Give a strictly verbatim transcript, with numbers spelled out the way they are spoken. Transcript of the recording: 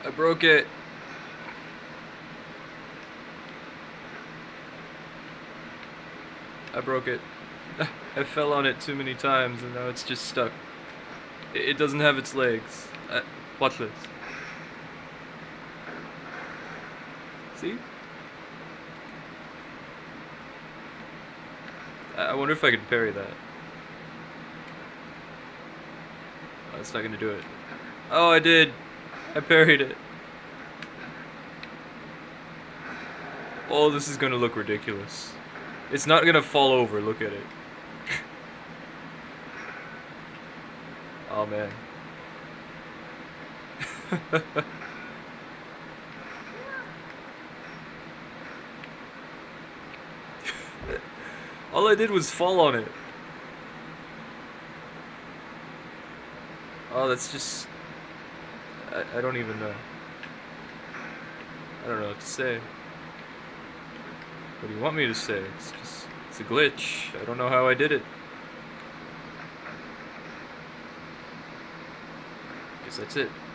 I broke it. I broke it. I fell on it too many times and now it's just stuck. It doesn't have its legs. Uh, watch this. See? I wonder if I could parry that. Oh, it's not gonna do it. Oh, I did! I parried it. Oh, this is gonna look ridiculous. It's not gonna fall over, look at it. Oh man. All I did was fall on it. Oh, that's just... I, I don't even know. I don't know what to say. What do you want me to say? It's just... It's a glitch. I don't know how I did it. Guess that's it.